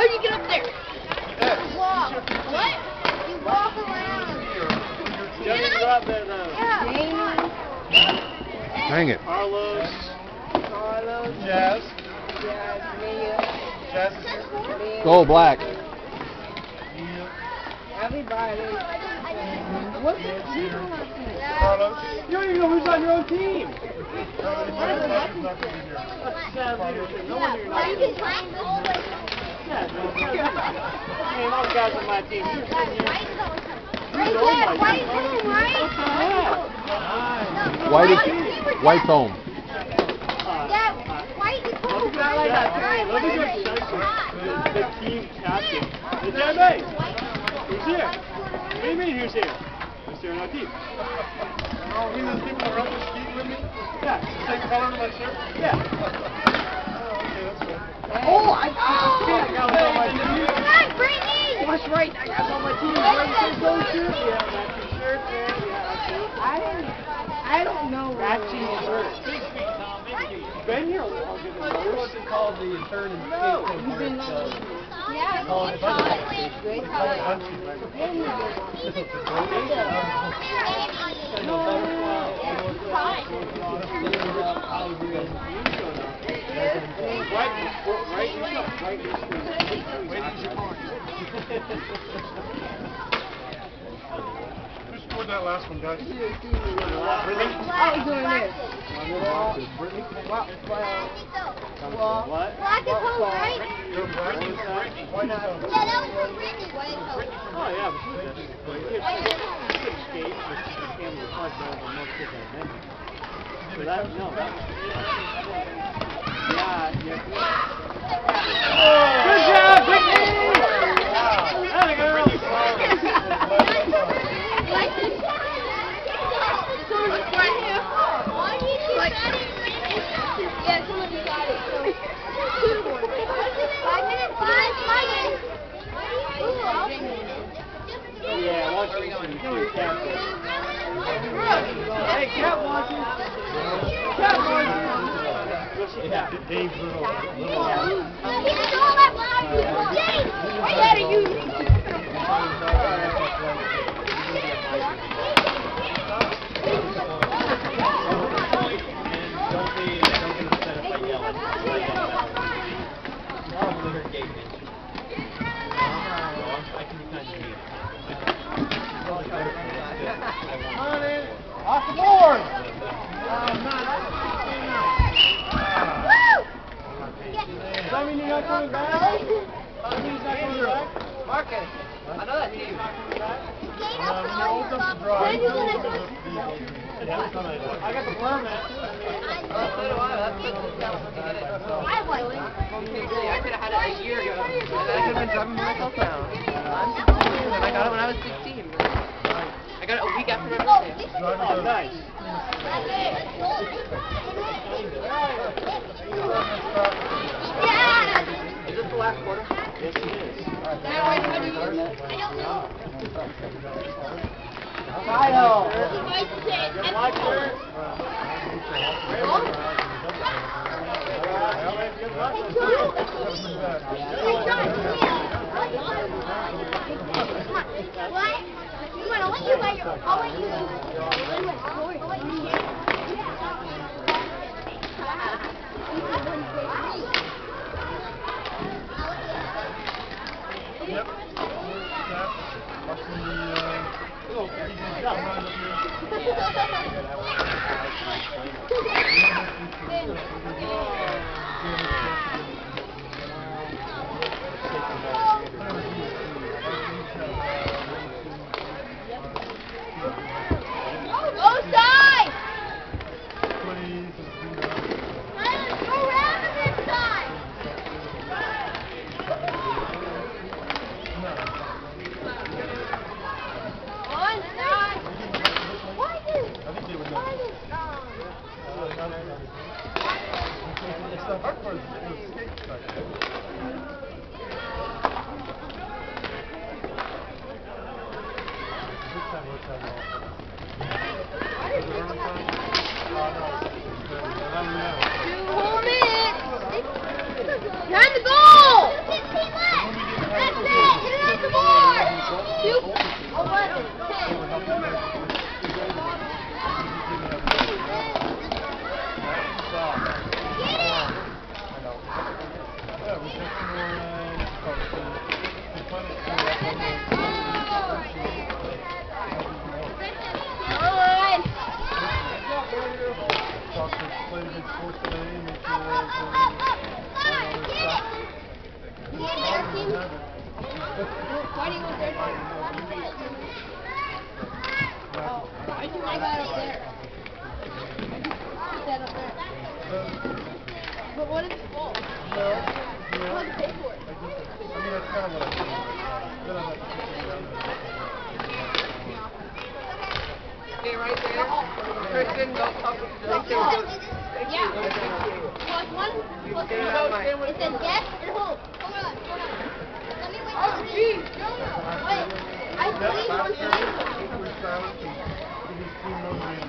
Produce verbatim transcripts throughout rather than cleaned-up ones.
How do you get up there? You walk. What? You walk around. Johnny, go out there though. Yeah. Hang it. Carlos. Carlos. Jazz. Jazz. Mia. Jazz is here. Go black. Everybody. What's the team? Carlos. You don't even know who's on your own team. That's sad leadership. No wonder you're not. Yeah, no, it's not me. Hey, all the guys on my team. You're sitting here. Right there, white home, right? White is, white's home. Yeah, white is home. I like that. Let me go to the team captain. Hey, J M A. Who's here? What do you mean who's here? Who's here on our team? Oh, you mean those people around the ski with me? Yeah. Same color as my shirt? Yeah. Oh, okay, that's good. Oh, I, oh, I got one on my team. Come on, Brittany! That's right. I got on my team. Right, so shirt. Yeah, matching shirt, man. Yeah, I don't. I don't know. matching shirt. You've been here longer than most. It's called the intern and No. skate You've been on. Yeah, Oh, it's it's hot. Great It's color. hot. no butterfly, It's hot. Right, right, right, Who scored that last one, guys? I was doing this. Well, well, well, What? Black is home, right? You're black. White is home. Yeah, that was for Brittany. White is home. Oh, yeah, but she did. But you could skate, but she just came to the park better than most kids I've been to. So that, no. Yeah, yeah. Good job, Brittany! There Yeah, someone decided. Five minutes, five, five minutes. Yeah, watch this one. You're careful. hey, cat watching. Cat watching. Yeah. Dave's little. He doesn't all that black people. James, I gotta use don't be, don't get upset if I yell. I yell back. I'll really hurt Gabe. I can be kind of mean. On in. Off the board. Does that mean you're not coming back? Does that mean he's not coming back? Marcus, I know that team. When you gonna do it? I got the permit. I was. I could have had it a year ago. I could have been driving myself down. I got it when I was sixteen. I got it a week after my birthday. Oh, nice. Yeah! Is this the last quarter? Yes, it is. Kyle! Watch her. What? Come on, I'll let you let your, I'll let you I'll let you Yep. Watching the, Go side! Please. Go round this side! On side! Why is, why is, um, It's the hard part of the skate side. Doctor played a big sports today and make sure that I do my guy up there. That up there. But what if it's full? No, How no. much you pay for it? I mean, that's kind of what I think. Then I have to put it down Stay right there. Kristen, don't talk to Plus the one. Yeah. Plus one. Plus Stay one. that mic. It says yes and hold. Hold on. Hold on. Let me wait. Oh, geez. Wait. I believe one thing. We're silent and give his team motivated.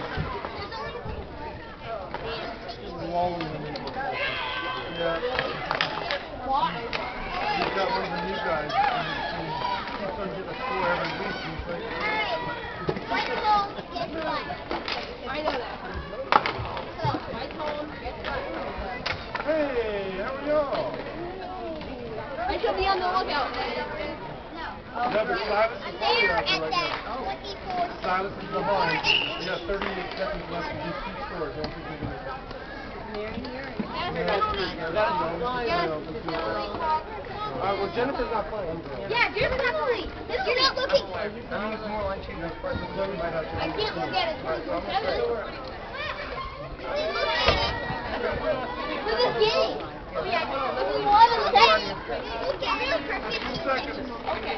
Wallowing in the Yeah. Why? He's got one of the new guys on his team. He's going to get a score every week. And he's like, White home gets one. I know that. So, white home gets one. hey, how are y'all? I should be on the lookout. No. Yeah, but Silas is probably out there right now. twenty-four. Silas is behind. We got thirty-eight seconds left to get two scores. Don't think we're going to get Alright, well Jennifer's not playing. Yeah, Jennifer's not playing. You're not looking. I think it's more like she knows first. Chloe might have to. I can't look at it. Alright, so I'm gonna start over. For this game. Oh yeah, we won in seconds. Look at it for fifteen Seconds. Okay.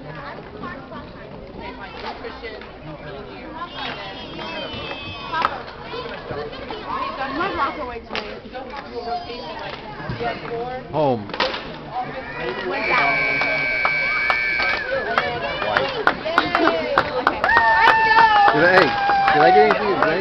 Christian. My rocker weights me. Home. Went down. White. Let's go. Did I, hey, did I get anything to drink?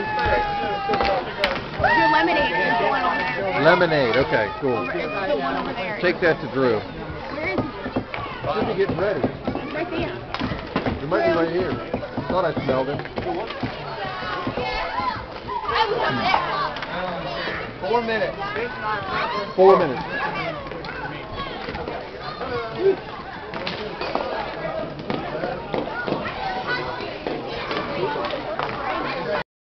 Your lemonade is the one on there. Lemonade. Okay, cool. It's the one over there. Take that to Drew. Where is it? Should be getting ready. It's right there. You might be right here. Thought I smelled him. I was up there. Four minutes. Four minutes.